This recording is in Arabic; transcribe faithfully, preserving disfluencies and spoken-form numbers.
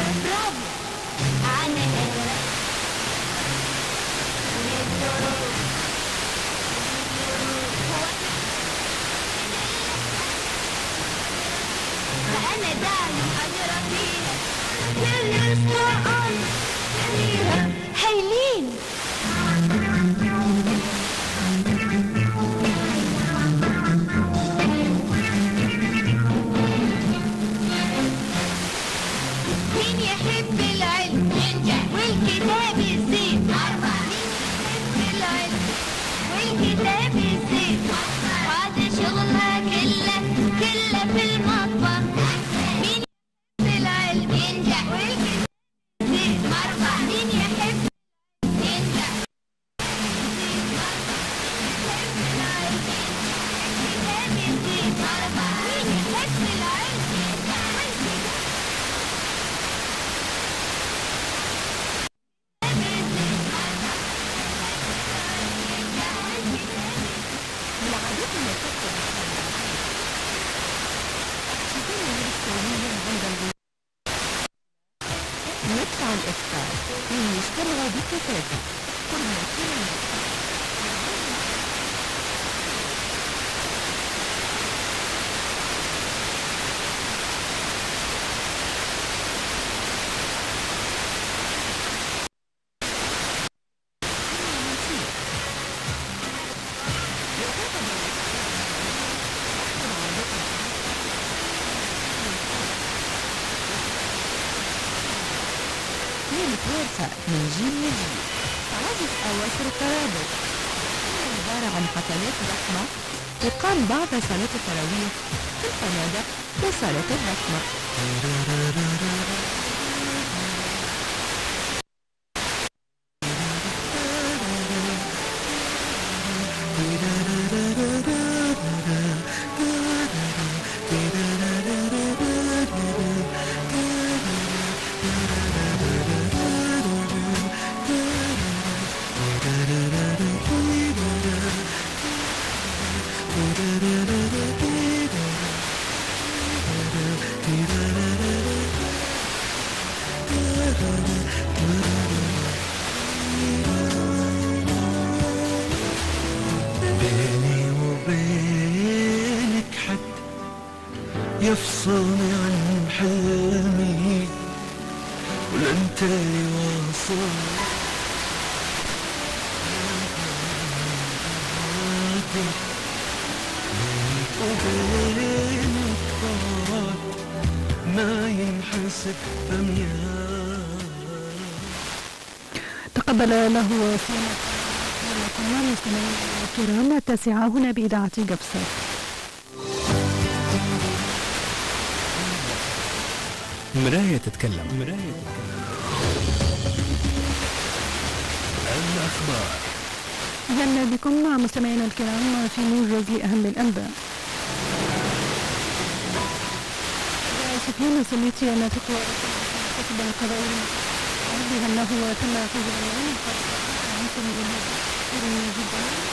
برافو. أنا هنا. فأنا دايما أجرى فيها كل أسبوع فيها هايلين. مين يحب العلم والكتاب يزيد؟ مين يحب العلم والكتاب يزيد؟ هذا شغلها كله كله في المطبخ. مين يحب العلم ينجح والكتاب يزيد؟ مين يحب ينجح يزيد؟ يحب العلم والكتاب يزيد. مين يحب العلم ينجح والكتاب ندفع الإفطار ويشتروا بالكتابة كل كلمة. متوارثة من جيل لجيل تعزز أواصر الترابط. عبارة عن حفلات ضخمة تقام بعد صلاة التراويح في الفنادق وصالة الرحمة. بيني وبينك حد يفصلني عن حلمي ولا انت اللي واصل. بينك وبينك بعد ما ينحسب أميال. تقبل له فينا المستمعين الكرام التاسعة هنا بإذاعة قبصة. مراية تتكلم. مراية تتكلم. الأخبار. أهلا بكم مع مستمعينا الكرام في موجز لأهم الأنباء. سفيان السليتي ناطق الحزب القضائي أنه تم فوز اليوم عنكم إلى جدا